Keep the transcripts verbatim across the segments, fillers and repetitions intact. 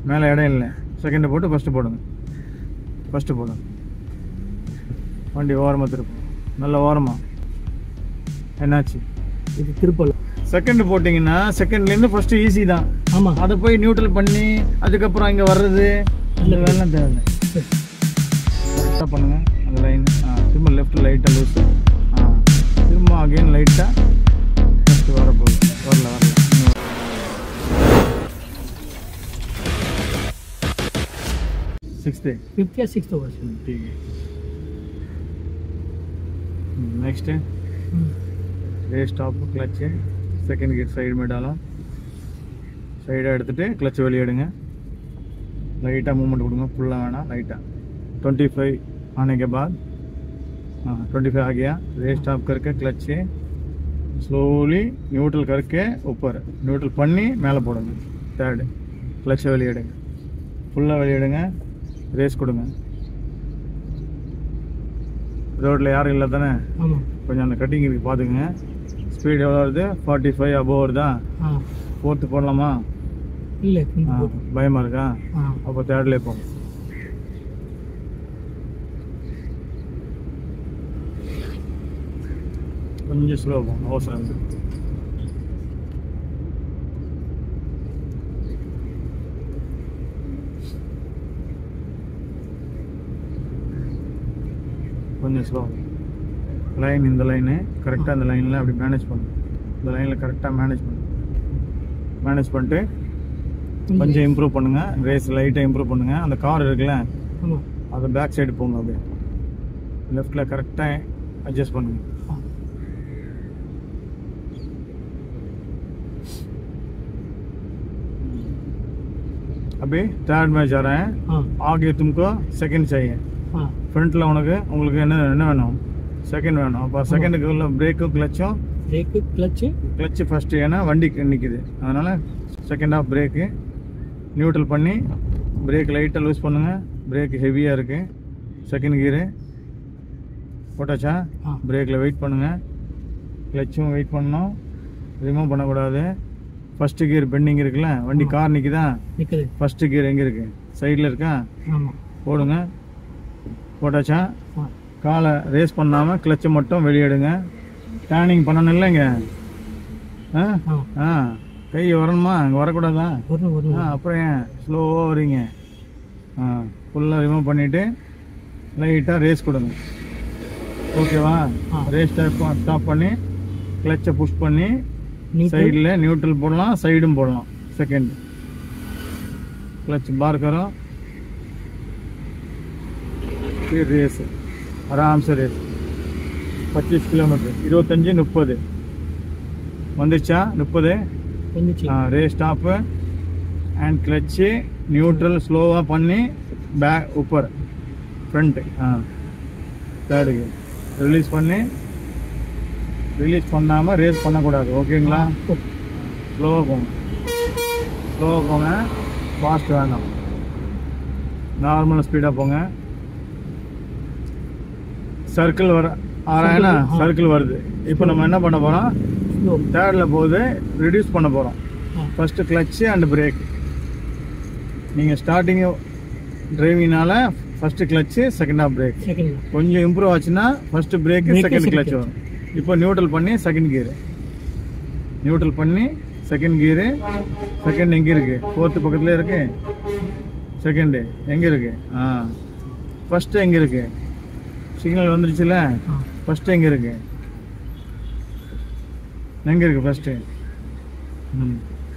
மேலே இடம் இல்லை. செகண்டை போட்டு ஃபஸ்ட்டு போடுங்க. ஃபஸ்ட்டு போடுங்க. வண்டி ஓரமாக திருப்போம். நல்ல ஓரமாக. என்னாச்சு இது திருப்பல. செகண்ட் போட்டிங்கன்னா செகண்ட்லேருந்து ஃபஸ்ட்டு ஈஸி தான். ஆமாம். அதை போய் நியூட்ரல் பண்ணி அதுக்கப்புறம் இங்கே வர்றது அந்த வேலைலாம் தேவையில்லை. கரெக்டாக பண்ணுங்கள் அந்த லைன். ஆ திரும்ப லெஃப்ட் லைட்டாக லூஸு. ஆ திரும்ப அகெயின் லைட்டாக ஃபஸ்ட்டு வரப்போகுது. வரல வரல சிக்ஸ்த்து ஃபிஃப்டியா சிக்ஸ்த்து வருஷம். नेक्स्ट ரே stop clutch second gear side में डालो. சைடாக எடுத்துகிட்டு கிளட்ச் வெளியே எடுங்க. லைட்டாக மூவ்மெண்ட் கொடுங்க. फुल्ला வேணாம் லைட்டாக. ट्वेंटी फाइव आने के बाद हाँ ट्वेंटी फाइव आ गया. रे स्टॉप करके क्लच स्लोली न्यूट्रल करके ऊपर न्यूट्रल பண்ணி மேலே போடுங்க. தேர்டு கிளட்ச் வெளியே எடுங்க. ஃபுல்லாக வெளியே எடுங்க. ரேஸ் கொடுங்க. ரோட்டில் யாரும் இல்லை தானே? ஆமாம். கொஞ்சம் அந்த கட்டிங் இருக்கு பார்த்துக்குங்க. ஸ்பீட் எவ்வளோ வருது? ஃபார்ட்டி ஃபைவ் அபோவ் வருதா? ஆ ஃபோர்த்து போடலாமா? இல்லை பயமாக இருக்கா? ஆ அப்போ தேர்ட்லேயே போங்க. கொஞ்சம் ஸ்லோ போங்க. அவசரம் இருக்கு. கொஞ்சம் ஸ்லோ. லைன் இந்த லைனு கரெக்டாக அந்த லைனில் அப்படி மேனேஜ் பண்ணுங்க. இந்த லைனில் கரெக்டாக மேனேஜ் பண்ணுங்க. மேனேஜ் பண்ணிட்டு கொஞ்சம் இம்ப்ரூவ் பண்ணுங்கள். ரேஸ் லைட்டாக இம்ப்ரூவ் பண்ணுங்கள். அந்த கார் இருக்குல்ல ஆமாம் அது பேக் சைடு போங்க. அப்படியே லெஃப்டில் கரெக்டாக அட்ஜஸ்ட் பண்ணுங்கள். अभी थर्ड में जा रहे हैं. आगे तुमको सेकंड चाहिए. ஃப்ரண்ட்டில் உனக்கு உங்களுக்கு என்ன என்ன வேணும்? செகண்ட் வேணும். அப்போ செகண்டுக்கு உள்ள பிரேக்கும் கிளச்சும் பிரேக்கு கிளச்சு கிளச்சு ஃபஸ்ட்டு. ஏன்னா வண்டி நிற்கிது அதனால் செகண்ட் ஆஃப் பிரேக்கு நியூட்ரல் பண்ணி பிரேக் லைட்டாக லூஸ் பண்ணுங்கள். பிரேக் ஹெவியாக இருக்குது. செகண்ட் கியரு போட்டாச்சா? பிரேக்கில் வெயிட் பண்ணுங்கள். கிளச்சும் வெயிட் பண்ணணும். ரிமூவ் பண்ணக்கூடாது. ஃபஸ்ட்டு கியர் பெண்டிங் இருக்குல்ல வண்டி கார் நிற்குதா? நிற்குது. ஃபஸ்ட்டு கியர் எங்கே இருக்குது? சைடில் இருக்கா? ஆமாம். போடுங்க. போட்டாச்சா? காலை ரேஸ் பண்ணாமல் கிளச்சை மட்டும் வெளியேடுங்க. டேர்னிங் பண்ணணும் இல்லைங்க? ஆ ஆ கை வரணுமா? அங்கே வரக்கூடாதா? ஆ அப்புறம் ஏன் ஸ்லோவாக வரீங்க? ஆ ஃபுல்லாக ரிமூவ் பண்ணிவிட்டு லைட்டாக ரேஸ் கொடுங்க. ஓகேவா? ரேஸ் ஸ்டாப் ஸ்டாப் பண்ணி கிளச்சை புஷ் பண்ணி சைடில் நியூட்ரல் போடலாம். சைடும் போடலாம். செகண்ட் क्लच बार करो. फिर रेस आराम से रेस पच्चीस किलोमीटर இருபத்தஞ்சு முப்பது வந்துச்சா? முப்பது ரே ஸ்டாப் அண்ட் கிளச்சு நியூட்ரல் ஸ்லோவாக பண்ணி பேக் ऊपर ஃப்ரண்ட் தேர்டுக்கு ரிலீஸ் பண்ணி ரிலீஸ் பண்ணாமல் ரேஸ் பண்ணக்கூடாது. ஓகேங்களா? ஸ்லோவாக போங்க. ஸ்லோவாக போங்க. ஃபாஸ்ட் வேண்டாம். நார்மல் ஸ்பீடாக போங்க. சர்க்கிள் வர ஆறாயினா சர்க்கிள் வருது. இப்போ நம்ம என்ன பண்ண போகிறோம்? தேர்டில் போகுது ரிடியூஸ் பண்ண போகிறோம். First clutch and brake. நீங்கள் ஸ்டார்டிங்கு டிரைவிங்னால first clutch second off brake. கொஞ்சம் இம்ப்ரூவ் ஆச்சுன்னா ஃபஸ்ட்டு பிரேக்கு செகண்ட் கிளச் வரும். இப்போ நியூட்ரல் பண்ணி செகண்ட் கியரு நியூட்ரல் பண்ணி செகண்ட் கியரு. செகண்ட் எங்கே இருக்குது? ஃபோர்த்து பக்கத்தில் இருக்குது. செகண்டு எங்கே இருக்குது? ஆ ஃபஸ்ட்டு எங்கே இருக்குது? சிக்னல் வந்துருச்சுல. ஃபஸ்ட்டு எங்கே இருக்குது? எங்கே இருக்குது ஃபஸ்ட்டு? ம்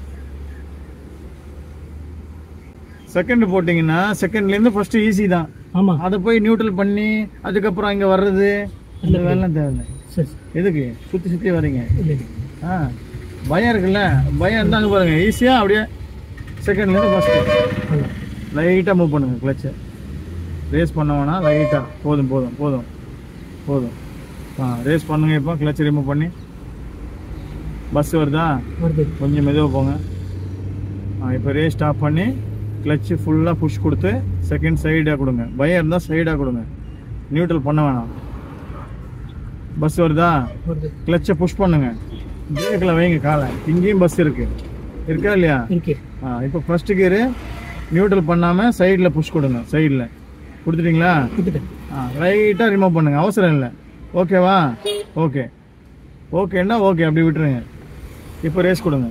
செகண்ட் போட்டிங்கன்னா செகண்ட்லேருந்து ஃபஸ்ட்டு ஈஸி தான். ஆமாம். அதை போய் நியூட்ரல் பண்ணி அதுக்கப்புறம் இங்கே வர்றது அந்த வேலைலாம் தேவையில்லை. எதுக்கு சுற்றி சுற்றி வரீங்க? ஆ பயம் இருக்குல்ல? பயம் இருந்தாங்க பாருங்கள். ஈஸியாக அப்படியே செகண்ட்லேருந்து ஃபஸ்ட்டு லைட்டாக மூவ் பண்ணுங்கள். கிளச்சை ரேஸ் பண்ண வேணாம். லைட்டாக போதும் போதும் போதும் போதும். ஆ ரேஸ் பண்ணுங்கள். இப்போ கிளச்சை ரிமூவ் பண்ணி பஸ் வருதா? கொஞ்சம் மெதுவாக போங்க. ஆ இப்போ ரேஸ் ஸ்டாப் பண்ணி கிளச்சு ஃபுல்லாக புஷ் கொடுத்து செகண்ட் சைடாக கொடுங்க. பயம் இருந்தால் சைடாக கொடுங்க. நியூட்ரல் பண்ண வேணாம். பஸ் வருதா? கிளச்சை புஷ் பண்ணுங்க. பிரேக்கில் வைங்க காலை. இங்கேயும் பஸ் இருக்கு இருக்கா இல்லையா? இருக்கு. ஆ இப்போ ஃபர்ஸ்ட் கியரு நியூட்ரல் பண்ணாமல் சைடில் புஷ் கொடுங்க. சைடில் கொடுத்துட்டீங்களா? கொடுத்துட்டேன். ஆ லைட்டாக ரிமூவ் பண்ணுங்க, அவசரம் இல்லை. ஓகேவா? ஓகே ஓகேன்னா ஓகே, அப்படி விட்டுருங்க. இப்போ ரேஸ் கொடுங்க.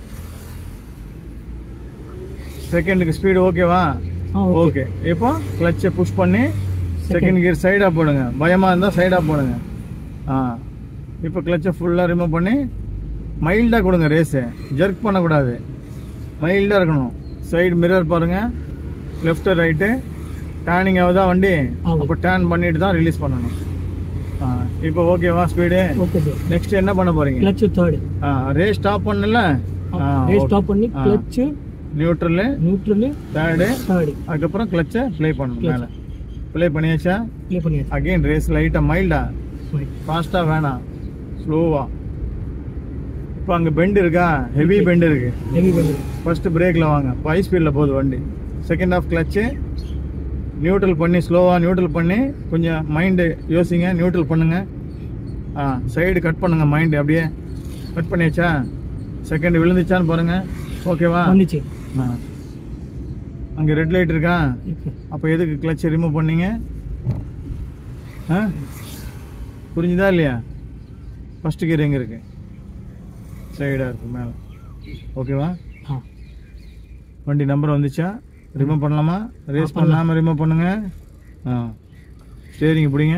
செகண்டுக்கு ஸ்பீடு ஓகேவா? ஓகே. இப்போ கிளச்சை புஷ் பண்ணி செகண்ட் கியர் சைடாக போடுங்க. பயமாக இருந்தால் சைடாக போடுங்க. ஆ இப்போ கிளச்சை ஃபுல்லாக ரிமூவ் பண்ணி மைல்டாக கொடுங்க. ரேஸு ஜர்க் பண்ணக்கூடாது, மைல்டாக இருக்கணும். சைடு மிரர் பாருங்கள், லெஃப்ட்டு ரைட்டு. டேர்னிங் ஆகுதா வண்டி? அப்போ டேர்ன் பண்ணிட்டு தான் ரிலீஸ் பண்ணணும். ஆ இப்போ ஓகேவா ஸ்பீடு? Okay sir. நெக்ஸ்ட் என்ன பண்ண போறீங்க? Clutch third. ஆ ரேஸ் ஸ்டாப் பண்ணல. ரேஸ் ஸ்டாப் பண்ணி clutch neutral neutral third third. அதுக்கப்புறம் கிளட்சை ப்ளே பண்ணணும். மேலே ப்ளே பண்ணியாச்சா? ப்ளே பண்ணியாச்சு. அகைன் ரேஸ் லைட்டாக மைல்டா, ஃபாஸ்ட்டாக வேணாம், ஸ்லோவா. இப்போ அங்கே பெண்ட் இருக்கா? ஹெவி பெண்ட் இருக்கு. Heavy bend. ஃபர்ஸ்ட் பிரேக்கில் வாங்க, ஹை ஸ்பீடில் போகுது வண்டி. செகண்ட் ஆஃப் கிளச்சு நியூட்ரல் பண்ணி ஸ்லோவாக நியூட்ரல் பண்ணி கொஞ்சம் மைண்டு யோசிங்க. நியூட்ரல் பண்ணுங்க. ஆ சைடு கட் பண்ணுங்க, மைண்டு அப்படியே கட் பண்ணியாச்சா? செகண்ட் விழுந்துச்சான்னு பாருங்க. ஓகேவா? வந்துச்சு. ஆ அங்கே ரெட் லைட் இருக்கா? அப்போ எதுக்கு கிளச்சை ரிமூவ் பண்ணீங்க? ஆ புரிஞ்சுதா இல்லையா? ஃபஸ்ட்டு கியர் எங்கே இருக்கு? சைடாக இருக்கு மேலே. ஓகேவா? வண்டி நம்பர் வந்துச்சா? ரிமூவ் பண்ணலாமா? ரேஸ் பண்ணாமல் ரிமூவ் பண்ணுங்க. ஆ ஸ்டேரிங் பிடிங்க,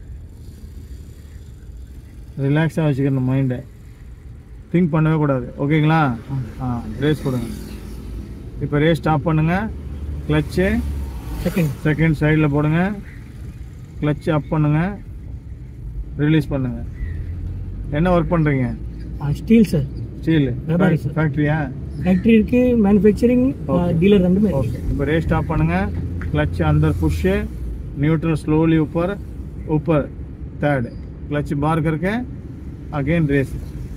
ரிலாக்ஸாக வச்சுக்கணும் மைண்டை, திங்க் பண்ணவே கூடாது. ஓகேங்களா? ஆ ரேஸ் கொடுங்க. இப்போ ரேஸ் ஸ்டாப் பண்ணுங்க. கிளச்சு செகண்ட் செகண்ட் சைடில் போடுங்க. கிளச்சு அப் பண்ணுங்க, ரிலீஸ் பண்ணுங்க. என்ன ஒர்க் பண்ணுறீங்க? Steel sir. ஸ்டீல் ஃபேக்ட்ரியா? ஃபேக்ட்ரி இருக்கு, மேனுஃபேக்சரிங், டீலர் ரெண்டுமே. ஓகே. இப்போ ரேஸ் ஸ்டாப் பண்ணுங்க. क्लच अंदर पुश, न्यूट्रल स्लोली ऊपर ऊपर, थर्ड क्लच बार करके अगेन रेस.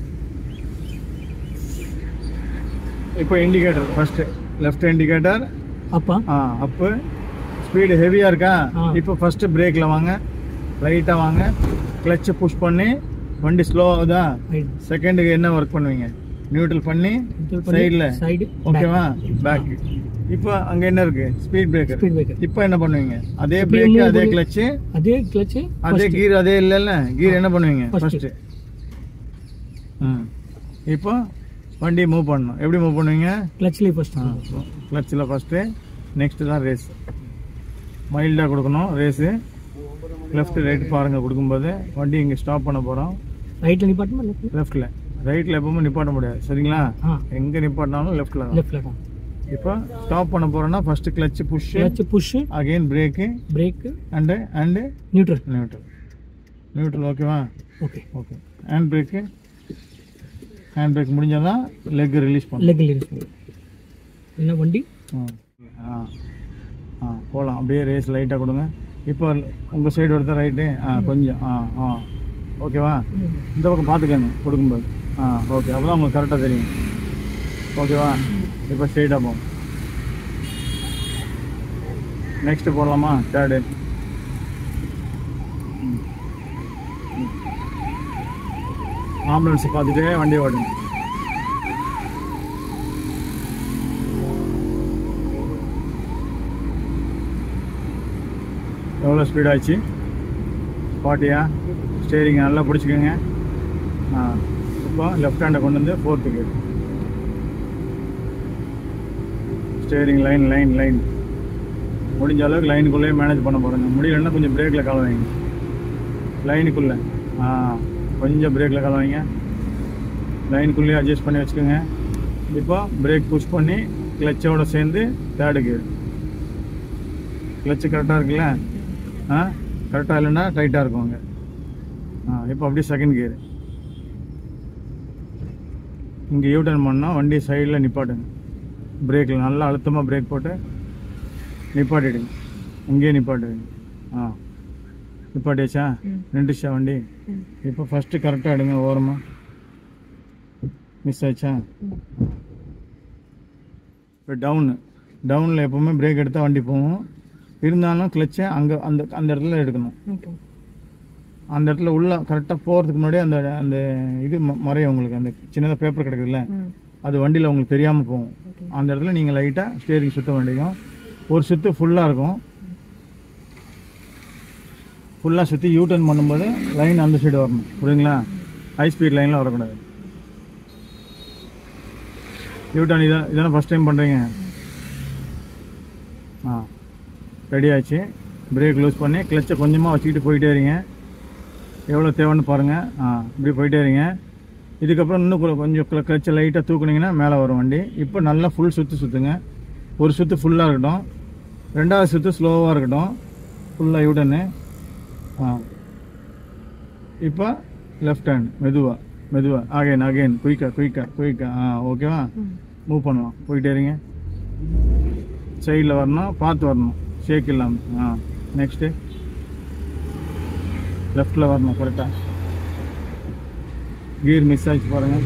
இப்போ इंडिकेटर फर्स्ट लेफ्ट इंडिकेटर அப்பா अप स्पीड हेविया இருக்கா. இப்போ ஃபர்ஸ்ட் பிரேக்ல வாங்க, ரைட்டா வாங்க, கிளட்ச் புஷ் பண்ணி வண்டி ஸ்லோ ஆகுதா. செகண்டுக்கு என்ன வர்க் பண்ணுவீங்க? நியூட்ரல் பண்ணி சைடுல சைடு, ஓகேவா, பேக். இப்போ அங்க என்ன இருக்கு? Speed breaker. இப்போ என்ன பண்ணுவீங்க? அதே பிரேக், அதே கிளட்ச், அதே கிளட்ச், அதே கீர், அதே இல்ல கீர் என்ன பண்ணுவீங்க? ஃபர்ஸ்ட் ம் இப்போ வண்டி மூவ் பண்ணணும். எப்படி மூவ் பண்ணுவீங்க? கிளட்ச்ல ஃபர்ஸ்ட், கிளட்ச்ல ஃபர்ஸ்ட், நெக்ஸ்ட் தான் ரேஸ். மைல்டா கொடுக்கணும் ரேஸ். லெஃப்ட் ரைட் பாருங்க கொடுக்கும்போது. வண்டி இங்க ஸ்டாப் பண்ண போறோம். ரைட்ல நிப்பாட்டமா? லெஃப்ட்ல. ரைட்ல எப்பவுமே நிப்பாட்ட முடியாது, சரிங்களா? எங்க நிப்பாட்டினாலும் லெஃப்ட்ல தான். லெஃப்ட்ல தான். இப்போ ஸ்டாப் பண்ண போறோம்னா first clutch push, clutch push, again brake, brake and and neutral, neutral, neutral. ஓகேவா? Okay okay. Hand brake, hand brake முடிஞ்சாதான் லெக் ரிலீஸ் பண்ணணும். லெக் ரிலீஸ் பண்ணணும். என்ன வண்டி? ஆ ஆ போகலாம். அப்படியே ரேஸ் லைட்டாக கொடுங்க. இப்போ உங்கள் சைடு எடுத்த ரைட்டு. ஆ கொஞ்சம் ஆ ஆ ஓகேவா? இந்த பக்கம் பார்த்துக்கோங்க கொடுக்கும்போது. ஆ ஓகே, அப்போ தான் உங்களுக்கு கரெக்டாக தெரியும். ஓகேவா? இப்போ ஸ்ட்ரெயிட்டாக போகும். நெக்ஸ்ட்டு போடலாமா? தேர்டு. ஆம்புலன்ஸ் பார்த்துட்டு வண்டி ஓடுங்க. எவ்வளோ ஸ்பீடாச்சு? ஃபார்ட்டியா? ஸ்டேரிங் நல்லா பிடிச்சிக்கோங்க. ஆ இப்போ லெஃப்ட் ஹேண்டை கொண்டு வந்து fourth gate. Steering line line line முடிஞ்ச அளவுக்கு லைனுக்குள்ளேயே மேனேஜ் பண்ண போகிறேங்க. முடியலன்னா கொஞ்சம் பிரேக்கில் கால வைங்க. லைனுக்குள்ளே ஆ கொஞ்சம் பிரேக்கில் கால வைங்க. லைனுக்குள்ளேயே அட்ஜஸ்ட் பண்ணி வச்சுக்கோங்க. இப்போ பிரேக் புஷ் பண்ணி கிளச்சோட சேர்ந்து தேர்டு கியர். கிளச்சு கரெக்டாக இருக்குல்ல? ஆ கரெக்டாக இல்லைன்னா டைட்டாக இருக்கும் அங்கே. ஆ இப்போ அப்படியே செகண்ட் கியர். இங்கே யூ டர்ன் பண்ணால் வண்டி சைடில் நிப்பாட்டுங்க. பிரேக்கில் நல்லா அழுத்தமாக பிரேக் போட்டு நிப்பாட்டிடுங்க. இங்கேயே நிப்பாட்டுங்க. ஆ நிப்பாட்டியாச்சா? நின்றுச்சா வண்டி? இப்போ ஃபஸ்ட்டு கரெக்டாக எடுங்க. ஓரமாக மிஸ் ஆயிடுச்சா? இப்போ டவுனு. டவுனில் எப்போவுமே பிரேக் எடுத்தால் வண்டி போகும். இருந்தாலும் கிளச்சை அங்கே அந்த அந்த இடத்துல எடுக்கணும். அந்த இடத்துல உள்ள கரெக்டாக போகிறதுக்கு முன்னாடியே அந்த அந்த இது மறையும் உங்களுக்கு. அந்த சின்னதாக பேப்பர் கிடக்குதுல்ல, அது வண்டியில் உங்களுக்கு தெரியாமல் போகும். அந்த இடத்துல நீங்கள் லைட்டாக ஸ்டேரிங் சுற்ற வேண்டியும். ஒரு சுற்று ஃபுல்லாக இருக்கும். ஃபுல்லாக சுற்றி யூ டர்ன் பண்ணும்போது லைன் அந்த சைடு வரணும். புரியுங்களா? ஹை ஸ்பீட் லைனில் வரக்கூடாது. யூ டர்ன் இதான் இதானே ஃபஸ்ட் டைம் பண்ணுறீங்க. ஆ ரெடி ஆச்சு. பிரேக் லூஸ் பண்ணி கிளச்சை கொஞ்சமாக வச்சுக்கிட்டு போயிட்டே இருங்க. எவ்வளோ தேவைன்னு பாருங்கள். ஆ இப்படி போயிட்டே இருங்க. இதுக்கப்புறம் இன்னும் கொஞ்சம் கிளச்சை லைட்டாக தூக்குனிங்கன்னா மேலே வரும் வண்டி. இப்போ நல்லா ஃபுல் சுற்று சுற்றுங்க. ஒரு சுற்று ஃபுல்லாக இருக்கட்டும், ரெண்டாவது சுற்று ஸ்லோவாக இருக்கட்டும். ஃபுல்லாக யூட்டர்னு. ஆ இப்போ லெஃப்ட் ஹேண்ட் மெதுவாக மெதுவாக அகைன் அகைன் குயிக்காக குயிக்காக குயிக்காக. ஆ ஓகேவா? மூவ் பண்ணலாம். போயிட்டே இருங்க. சைடில் வரணும், பார்த்து வரணும், ஷேக் இல்லாமல். ஆ நெக்ஸ்ட்டு லெஃப்டில் வரணும் கரெக்டாக. கியர் மிஸ் ஆகிச்சு பாருங்கள்.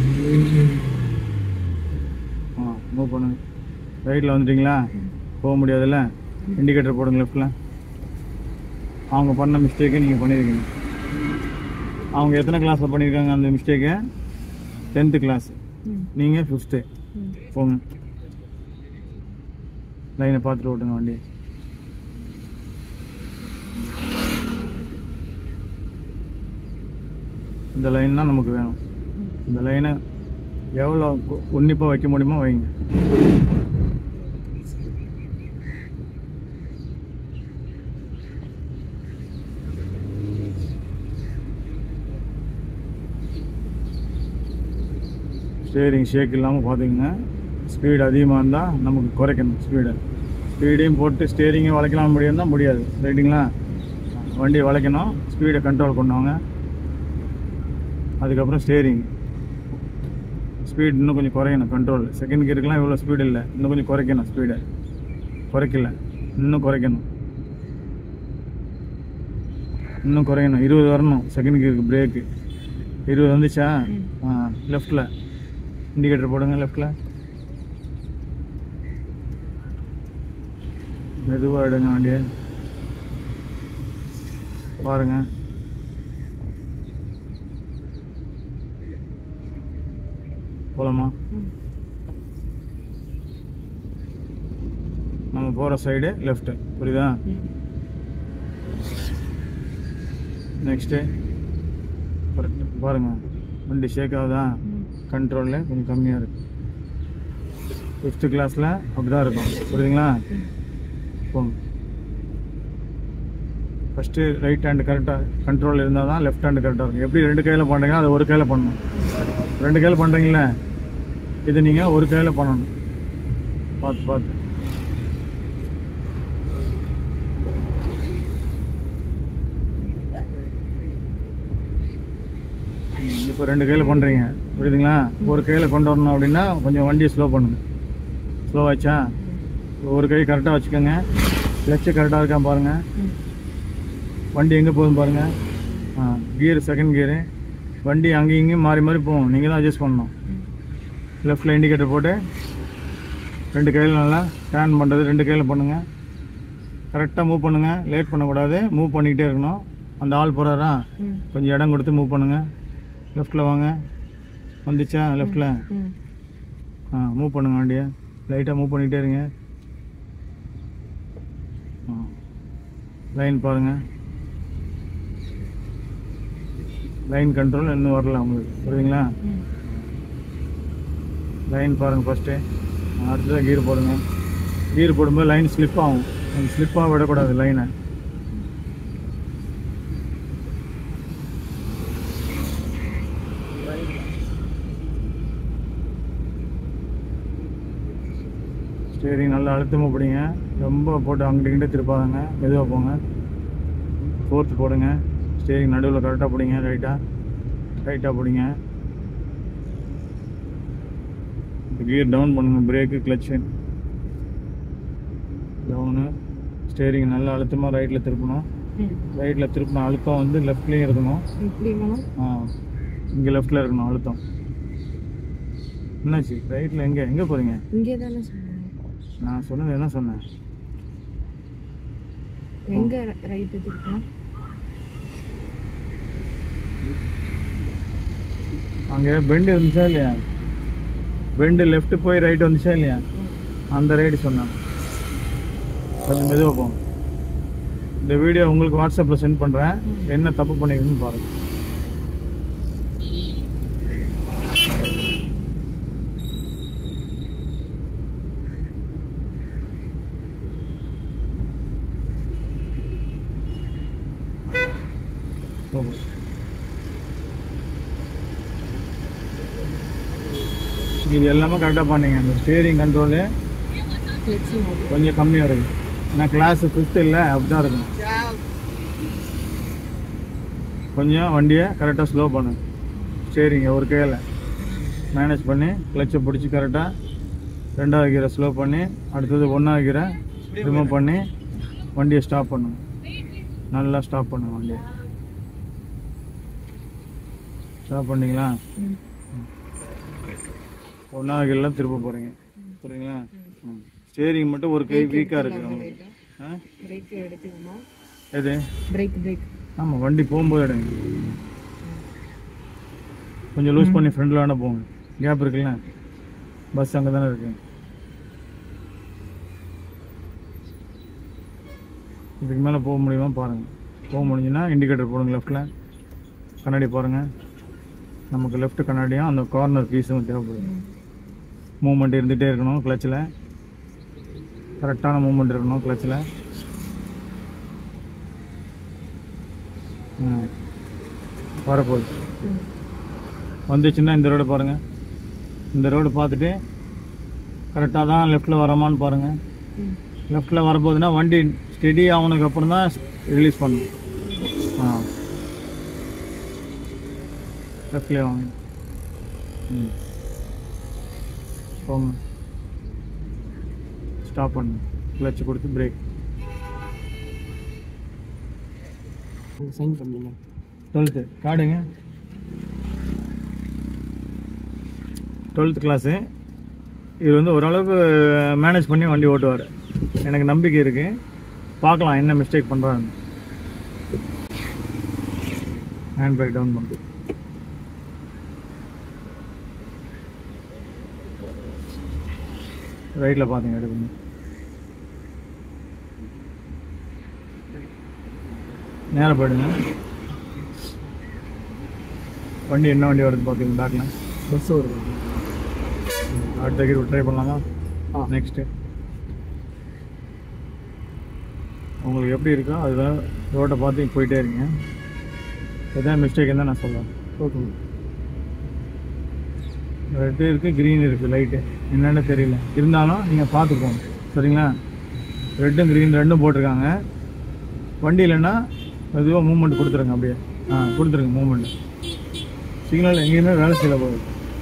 ஆ மூவ் பண்ணுங்க. ரைட்டில் வந்துட்டிங்களா? போக முடியாதுல்ல. இண்டிகேட்டர் போடுங்க லெஃப்டில். அவங்க பண்ண மிஸ்டேக்கை நீங்கள் பண்ணியிருக்கீங்க. அவங்க எத்தனை கிளாஸில் பண்ணியிருக்காங்க அந்த மிஸ்டேக்கை? Tenth class. நீங்கள் ஃபிஃப்த்து. போங்க. லைனை பார்த்துட்டு ஓட்டுங்க வண்டி. இந்த லைன் தான் நமக்கு வேணும். இந்த லைனை எவ்வளோ உன்னிப்பாக வைக்க முடியுமோ வைங்க. ஸ்டேரிங் ஷேக் இல்லாமல் பார்த்துக்குங்க. ஸ்பீடு அதிகமாக இருந்தால் நமக்கு குறைக்கணும் ஸ்பீடை. ஸ்பீடையும் போட்டு ஸ்டேரிங்கும் வளைக்கலாம் முடியும்னா முடியாது. ரைட்டுங்களா? வண்டியை வளைக்கணும், ஸ்பீடை கண்ட்ரோல் பண்ணுவாங்க. அதுக்கப்புறம் ஸ்டேரிங் ஸ்பீட் இன்னும் கொஞ்சம் குறையணும். கண்ட்ரோல் செகண்ட் கியருக்குலாம் இவ்வளோ ஸ்பீடு இல்லை, இன்னும் கொஞ்சம் குறைக்கணும். ஸ்பீடை குறைக்கல, இன்னும் குறைக்கணும், இன்னும் குறையணும். இருபது வரணும் செகண்ட் கியருக்கு. பிரேக்கு இருபது வந்துச்சா? ஆ லெஃப்டில் இண்டிகேட்டர் போடுங்க. லெஃப்டில் மெதுவாக எடுங்க வண்டியை. பாருங்க. போலாமா? நம்ம போகிற சைடு லெஃப்ட்டு. புரியுதா? Next correct. பாருங்கள் வண்டி ஷேக் ஆகுதா? கண்ட்ரோலில் கொஞ்சம் கம்மியாக இருக்குது. ஃபிஃப்த்து கிளாஸில் அப்படி தான் இருக்கும். புரியுதுங்களா? போங்க. ஃபஸ்ட்டு ரைட் ஹேண்டு கரெக்டாக கண்ட்ரோல் இருந்தால் தான் லெஃப்ட் ஹேண்டு கரெக்டாக இருக்கும். எப்படி ரெண்டு கையில் பண்ணுறீங்க அதை ஒரு கையில் பண்ணணும். ரெண்டு கையில் பண்ணுறீங்களே, இது நீங்கள் ஒரு கையில் பண்ணணும். பார்த்து பார்த்து. இப்போ ரெண்டு கையில் பண்ணுறீங்க. புரியுதுங்களா? ஒரு கையில் கொண்டு வரணும் அப்படின்னா கொஞ்சம் வண்டியை ஸ்லோ பண்ணுங்க. ஸ்லோ ஆச்சா? ஒரு கை கரெக்டாக வச்சுக்கோங்க. கிளச்சு கரெக்டாக இருக்கா பாருங்கள். வண்டி எங்கே போகுதுன்னு பாருங்கள். ஆ கியர் செகண்ட் கியரு. வண்டி அங்கேயும் இங்கேயும் மாறி மாறி போகும். நீங்கள் தான் அட்ஜஸ்ட் பண்ணணும். லெஃப்டில் இண்டிகேட்டர் போட்டு ரெண்டு கையில் நல்லா டர்ன் பண்ணுறது ரெண்டு கையில் பண்ணுங்கள். கரெக்டாக மூவ் பண்ணுங்கள். லேட் பண்ணக்கூடாது. மூவ் பண்ணிக்கிட்டே இருக்கணும். அந்த ஆள் போகிறாரா? கொஞ்சம் இடம் கொடுத்து மூவ் பண்ணுங்கள். லெஃப்டில் வாங்க. வந்துச்சா? லெஃப்டில் ஆ மூவ் பண்ணுங்கள் வண்டியை. லைட்டாக மூவ் பண்ணிக்கிட்டே இருங்க. ஆ லைன் பாருங்கள். லைன் கண்ட்ரோல் இன்னும் வரல உங்களுக்கு. புரியுதுங்களா? லைன் பாருங்கள் ஃபஸ்ட்டு. அடுத்ததான் கீர் போடுங்க. கீர் போடும்போது லைன் ஸ்லிப் ஆகும். ஸ்லிப்பாக விடக்கூடாது லைனை. ஸ்டேரிங் நல்லா அழுத்தமாக பிடிங்க. ரொம்ப போட்டு அங்கிட்ட கிட்ட திருப்பாதாங்க. மெதுவாக போங்க. ஃபோர்த்து போடுங்க. ஸ்டேரிங் நடுவில் கரெக்டாக பிடிங்க. ரைட்டாக ரைட்டாக பிடிங்க. கியர் டவுன் பண்ணுங்க. Brake clutch down. ஸ்டேரிங் நல்லா அழுத்தமாக ரைட்டில் திருப்பணும். ரைட்டில் திருப்பின அழுத்தம் வந்து லெஃப்ட்லேயும் இருக்கணும். ஆ இங்கே லெஃப்டில் இருக்கணும் அழுத்தம். என்னாச்சு? ரைட்டில் எங்கே எங்கே போகிறீங்க? இங்கே தானே சொன்னேன். நான் சொன்னது என்ன சொன்னேன்? எங்கே ரைட்டு திருப்பணும்? அங்கே பெண்டு இருந்துச்சா இல்லையா? பெண்டு லெஃப்ட் போய் ரைட் வந்துச்சா இல்லையா, அந்த ரைடு சொன்னாங்க. கொஞ்சம் மெதுவாக போகும். இந்த வீடியோ உங்களுக்கு வாட்ஸ்அப்பில் சென்ட் பண்ணுறேன், என்ன தப்பு பண்ணிக்கணும்னு பாருங்கள். இது எல்லாமே கரெக்டாக பண்ணீங்க. அந்த ஸ்டேரிங் கண்ட்ரோலு கொஞ்சம் கம்மியாக இருக்குது. ஏன்னா கிளாஸு ஃபிஃப்த்து இல்லை, அப்படி தான் இருக்கும். கொஞ்சம் வண்டியை கரெக்டாக ஸ்லோ பண்ணு. ஸ்டேரிங்கை ஒரு கையில் மேனேஜ் பண்ணி கிளச்சை பிடிச்சி கரெக்டாக ரெண்டாவது கீரை ஸ்லோ பண்ணி அடுத்தது ஒன்றாவது கீரை ரிமூவ் பண்ணி வண்டியை ஸ்டாப் பண்ணுங்க. நல்லா ஸ்டாப் பண்ணுங்க. வண்டியை ஸ்டாப் பண்ணிங்களா? ஒன்றாவது கீரெலாம் திரும்ப போகிறீங்க, புரியுங்களா? ம். ஸ்டேரிங் மட்டும் ஒரு கை வீக்காக இருக்குது. எது பிரேக் பிரேக் ஆமாம், வண்டி போகும்போது எடுங்க. கொஞ்சம் லூஸ் பண்ணி ஃப்ரெண்டில் வேணால் போங்க. கேப் இருக்குல்ல, பஸ் அங்கே தானே இருக்கு. இதுக்கு மேலே போக முடியுமா பாருங்கள். போக முடிஞ்சுன்னா இண்டிகேட்டர் போடுங்க. லெஃப்டில் கண்ணாடி பாருங்கள். நமக்கு லெஃப்ட் கண்ணாடியும் அந்த கார்னர் பீஸும் தேவைப்படுது. மூவ்மெண்ட் இருந்துகிட்டே இருக்கணும். கிளச்சில் கரெக்டான மூவ்மெண்ட் இருக்கணும். கிளச்சில் வரப்போகுது. வந்துச்சுன்னா இந்த ரோடு பாருங்கள். இந்த ரோடு பார்த்துட்டு கரெக்டாக தான் லெஃப்டில் வரமான்னு பாருங்கள். லெஃப்டில் வரப்போகுதுன்னா வண்டி ஸ்டெடி ஆகுனதுக்கு அப்புறம் தான் ரிலீஸ் பண்ணணும். ஆ லெஃப்ட்லேயே வாங்க. ம் போங்க. ஸ்டாப் பண்ணு. கிளச்சு கொடுத்து பிரேக். சைன் பண்ணுங்க. டுவெல்த்து காடுங்க. Twelfth class. இது வந்து ஓரளவுக்கு மேனேஜ் பண்ணி வண்டி ஓட்டுவார். எனக்கு நம்பிக்கை இருக்குது. பார்க்கலாம் என்ன மிஸ்டேக் பண்ணுறான்னு. ஹேண்ட் பிரேக் டவுன் பண்ணு. ரைட்டில் பார்த்தீங்க எடுக்கணும். நேராக போயிடுங்க. வண்டி என்ன வண்டி வருது பார்த்தீங்க. பேக்கில் பஸ் வருது. அடுத்த கீழ் ட்ரை பண்ணலாமா? ஆ நெக்ஸ்ட்டு உங்களுக்கு எப்படி இருக்கோ அதுதான் ரோட்டை பார்த்து போயிட்டே இருங்க. எதாவது மிஸ்டேக் இருந்தால் நான் சொல்லுவேன். ஓகே. ரெட்டு இருக்குது, க்ரீன் இருக்குது. லைட்டு என்னென்னு தெரியல, இருந்தாலும் நீங்கள் பார்த்துக்கோங்க, சரிங்களா? ரெட்டும் க்ரீன் ரெண்டும் போட்டிருக்காங்க. வண்டி இல்லைன்னா மெதுவாக மூவ்மெண்ட் கொடுத்துருங்க. அப்படியே ஆ கொடுத்துருங்க மூவ்மெண்ட். சிக்னல் எங்கேயுமே வேலை செய்யல போகுது.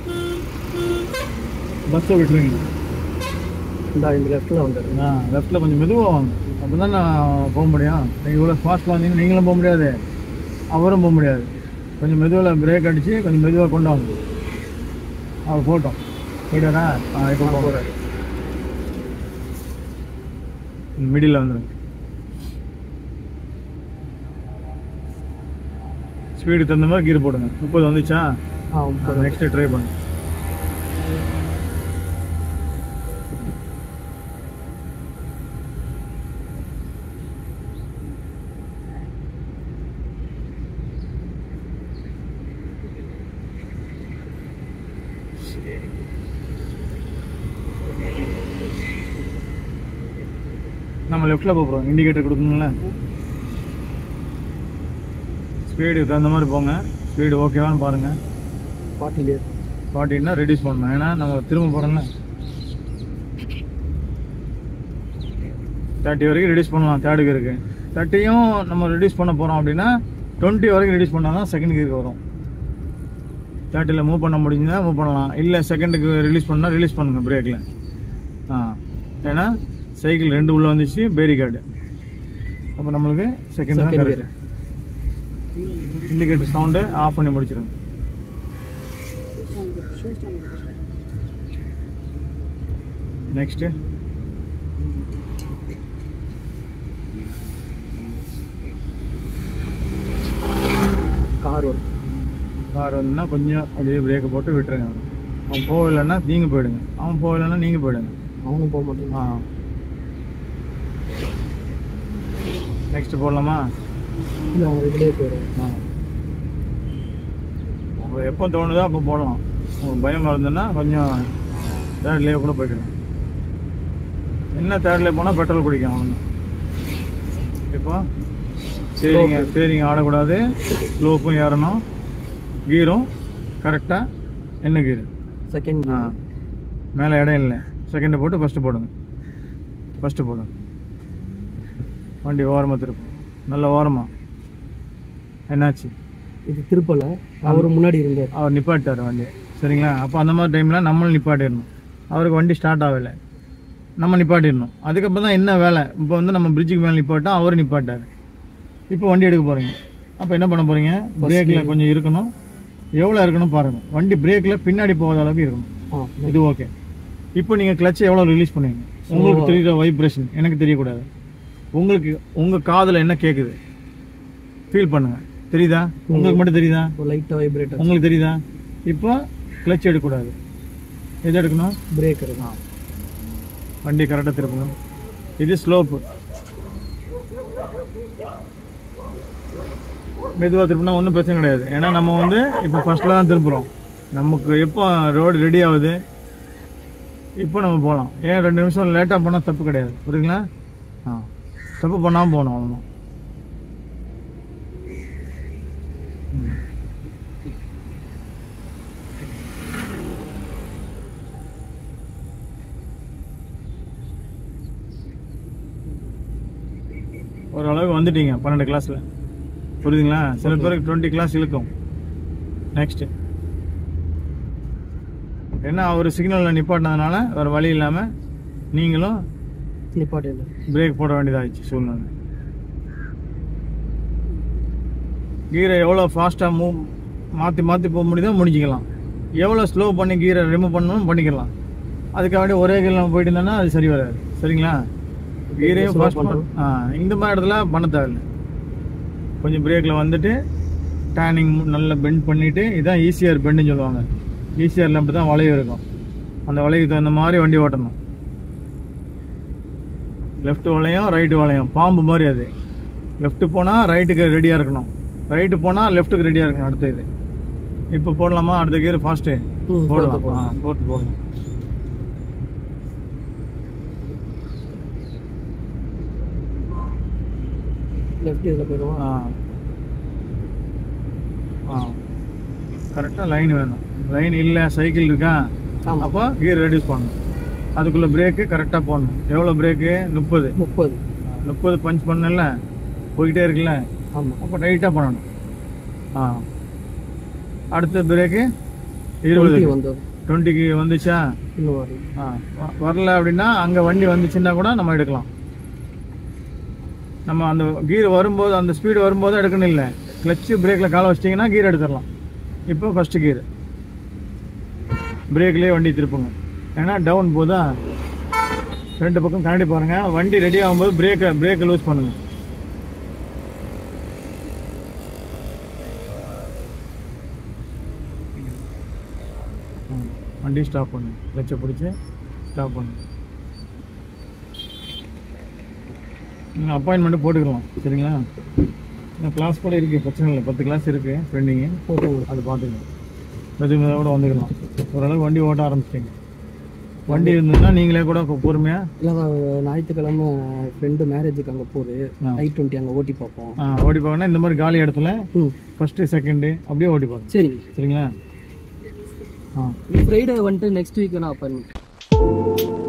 பஸ்ஸை விட்டுருங்க. இந்த இந்த லெஃப்ட்டில் வந்துடுங்க. ஆ லெஃப்ட்டில் கொஞ்சம் மெதுவாக வாங்க. அப்போ தான் நான் போக முடியும். நீங்கள் இவ்வளோ ஃபாஸ்ட்டாக வந்தீங்கன்னா நீங்களும் போக முடியாது, அவரும் போக முடியாது. கொஞ்சம் மெதுவில் பிரேக் அடித்து கொஞ்சம் மெதுவாக கொண்டு வாங்க. அவர் போட்டோம் போய்ட்டாரா? ஆ இப்போ போகிறார். மிடில் வந்துடுங்க. ஸ்பீடு தகுந்த மாதிரி கீர் போடுங்க. முப்பது வந்துச்சா? ஆ நெக்ஸ்ட்டு ட்ரை பண்ணு. நம்ம லெஃப்டில் போகிறோம். இண்டிகேட்டர் கொடுக்கணுங்கள. ஸ்பீடுக்கு தகுந்த மாதிரி போங்க. ஸ்பீடு ஓகேவான்னு பாருங்கள். ஃபார்ட்டிலே ஃபார்ட்டின்னா ரெடியூஸ் பண்ணணும். ஏன்னா நம்ம திரும்ப போகிறோம்ல. தேர்ட்டி வரைக்கும் ரெடியூஸ் பண்ணலாம். தேர்டு கியருக்கு தேர்ட்டியும் நம்ம ரெடியூஸ் பண்ண போகிறோம் அப்படின்னா டுவெண்ட்டி வரைக்கும் ரெடியூஸ் பண்ணால் தான் செகண்ட் கியருக்கு வரும். தேர்ட்டியில் மூவ் பண்ண முடிஞ்சுன்னா மூவ் பண்ணலாம். இல்லை செகண்டுக்கு ரிலீஸ் பண்ணால் ரிலீஸ் பண்ணுங்கள் பிரேக்கில். ஆ ஏன்னா சைக்கிள் ரெண்டு உள்ளே வந்துச்சு, பேரிகார்டு. அப்போ நம்மளுக்கு செகண்ட் தான் கரெக்ட். இண்டிகேட்டர் சவுண்டு ஆஃப் பண்ணி முடிச்சிருங்க. நெக்ஸ்ட்டு கார் வரும். கார் வந்துன்னா கொஞ்சம் அப்படியே பிரேக்கை போட்டு விட்டுருங்க. அவன் போகலைன்னா நீங்கள் போயிடுங்க, அவன் போகலைன்னா நீங்கள் போயிடுங்க. அவனும் போக மாட்டேன். ஆ நெக்ஸ்ட் போடலாமா? இல்லை அவங்க இதுலேயே போயிடும். ஆ உங்களுக்கு எப்போ தோணுதோ அப்போ போடலாம். உங்களுக்கு பயம் இருந்ததுன்னா கொஞ்சம் தேர்ட்லேயே கூட போய்க்கலாம். என்ன தேர்ட்லேயே போனால் பெட்ரோல் குடிக்கும் அவனு. இப்போ சரிங்க சரிங்க ஆடக்கூடாது, ஸ்லோப்பும் ஏறணும், கீரும் கரெக்டாக. என்ன கீரு? செகண்ட். ஆ மேலே இடம் இல்லை, செகண்டை போட்டு ஃபஸ்ட்டு போடுங்க. ஃபஸ்ட்டு போடுங்க. வண்டி ஓரமாக திருப்போம், நல்ல ஓரமாக. என்னாச்சு? இது திருப்பலை, அவர் முன்னாடி இருந்தார். அவர் நிப்பாட்டார் வண்டி, சரிங்களா? அப்போ அந்த மாதிரி டைமில் நம்மளும் நிப்பாட்டிடணும். அவருக்கு வண்டி ஸ்டார்ட் ஆகலை, நம்ம நிப்பாட்டிடணும். அதுக்கப்புறம் தான் என்ன வேலை. இப்போ வந்து நம்ம பிரிட்ஜுக்கு மேலே நிப்பாட்டா, அவர் நிப்பாட்டார். இப்போ வண்டி எடுக்க போகிறீங்க. அப்போ என்ன பண்ண போகிறீங்க? பிரேக்கில் கொஞ்சம் இருக்கணும். எவ்வளோ இருக்கணும் பாருங்கள். வண்டி பிரேக்கில் பின்னாடி போகாத அளவுக்கு இருக்கணும். இது ஓகே. இப்போ நீங்கள் கிளச்சை எவ்வளோ ரிலீஸ் பண்ணுவீங்க? உங்களுக்கு தெரியுற வைப்ரேஷன் எனக்கு தெரியக்கூடாது. உங்களுக்கு உங்கள் காதில் என்ன கேட்குது ஃபீல் பண்ணுங்கள். தெரியுதா? உங்களுக்கு மட்டும் தெரியுதா? லைட்டாக வைப்ரேட் உங்களுக்கு தெரியுதா? இப்போ கிளச் எடுக்கக்கூடாது. எது எடுக்கணும்? பிரேக் எடுக்கணும். வண்டி கரெக்டாக திருப்பணும். இது ஸ்லோப்பு. மெதுவாக திருப்பினா ஒன்றும் பிரச்சனை கிடையாது. ஏன்னா நம்ம வந்து இப்போ ஃபஸ்ட்டில் தான் திருப்புறோம். நமக்கு எப்போ ரோடு ரெடி ஆகுது இப்போ நம்ம போகலாம். ஏன் ரெண்டு நிமிஷம் லேட்டாக போனால் தப்பு கிடையாது, புரியுங்களா? ஆ தப்பு பண்ணாமல் போகணும் அவ்வளோ. ஓரளவுக்கு வந்துட்டீங்க பன்னெண்டு கிளாஸில், புரியுதுங்களா? சில பேருக்கு டுவெண்ட்டி கிளாஸ் இழுக்கும். நெக்ஸ்ட்டு என்ன, அவர் சிக்னலில் நிப்பாட்டினதுனால வேறு வழி இல்லாமல் நீங்களும் நிப்பாட்டி பிரேக் போட வேண்டியதாகிடுச்சு சூழ்நிலை. கீரை எவ்வளோ ஃபாஸ்ட்டாக மூவ் மாற்றி மாற்றி போக முடியுதோ முடிஞ்சிக்கலாம். எவ்வளோ ஸ்லோ பண்ணி கீரை ரிமூவ் பண்ணணும் பண்ணிக்கலாம். அதுக்காக வேண்டிய ஒரே கீரை நம்ம போயிட்டு இருந்தோன்னா அது சரி வராது, சரிங்களா? கீரையும் ஃபாஸ்ட் பண்ணுறோம். ஆ இந்த மாதிரி இடத்துல பண்ண தேவையில்லை. கொஞ்சம் பிரேக்கில் வந்துட்டு டேர்னிங் நல்லா பெண்ட் பண்ணிவிட்டு, இதுதான் ஈஸியர் பெண்டுன்னு சொல்லுவாங்க. ஈஸியரில் அப்படி தான் வளைவு இருக்கும். அந்த வளைவுக்கு தகுந்த மாதிரி வண்டி ஓட்டணும். லெஃப்ட் வளையம் ரைட்டு வளையம், பாம்பு மாதிரி. அது லெஃப்ட்டு போனால் ரைட்டுக்கு ரெடியாக இருக்கணும், ரைட்டு போனால் லெஃப்ட்டுக்கு ரெடியாக இருக்கணும். அடுத்த இது இப்போ போடலாமா? அடுத்த கீர் ஃபாஸ்ட்டு போடலாம். ஆ போட்டு போடலாம். லெஃப்ட் இதில் போயிடுவோம். ஆ ஆ கரெக்டாக லைன் வேணும். லைன் இல்லை, சைக்கிள் இருக்கா, அப்போ கீர் ரெடியூஸ் பண்ணணும். அதுக்குள்ளே பிரேக்கு கரெக்டாக போடணும். எவ்வளோ பிரேக்கு? முப்பது முப்பது முப்பது பஞ்ச் பண்ணல, போய்கிட்டே இருக்குல்ல. ஆமாம். அப்போ டைட்டாக பண்ணணும். ஆ அடுத்த பிரேக்கு இருபது வந்தது. டுவெண்ட்டிக்கு வந்துச்சா? இன்னும் வரும். ஆ வரல அப்படின்னா அங்கே வண்டி வந்துச்சுன்னா கூட நம்ம எடுக்கலாம். நம்ம அந்த கீர் வரும்போது, அந்த ஸ்பீடு வரும்போது எடுக்கணும். இல்லை, கிளச்சு பிரேக்கில் காலை வச்சிட்டிங்கன்னா கீர் எடுத்துடலாம். இப்போ ஃபஸ்ட்டு கீர் பிரேக்லேயே வண்டி திருப்புங்க. ஏன்னா டவுன் போதா, ரெண்டு பக்கம் கண்ணாடி பாருங்கள். வண்டி ரெடி ஆகும்போது பிரேக்கை பிரேக்கை லூஸ் பண்ணுங்கள். வண்டி ஸ்டாப் பண்ணுங்க, கிளச்சை பிடிச்சி ஸ்டாப் பண்ணுங்க. நீங்கள் அப்பாயின்மெண்ட்டு போட்டுக்கலாம், சரிங்களா? இந்த கிளாஸ் கூட இருக்குது, பிரச்சனை இல்லை. பத்து கிளாஸ் இருக்குது பெண்டிங்கு, போட்டு அது பார்த்துக்கலாம். மெது மெதுவாக கூட வந்துக்கலாம். ஓரளவுக்கு வண்டி ஓட்ட ஆரம்பிச்சிட்டிங்க. வண்டி இருந்ததுன்னா நீங்களே கூட பொறுமையாக. இல்லை, ஞாயிற்றுக்கிழமை ஃப்ரெண்டு மேரேஜுக்கு அங்கே போகுது, ஐ டுவெண்ட்டி அங்கே ஓட்டி பார்ப்போம். ஆ ஓட்டி பார்க்கணும்னா இந்த மாதிரி காலி இடத்துல ஃபஸ்ட்டு செகண்டு அப்படியே ஓட்டி பார்ப்போம். சரிங்க, சரிங்களா? ஆ ஃப்ரைடே வந்துட்டு நெக்ஸ்ட் வீக் நான் அப்பாயின்மெண்ட்.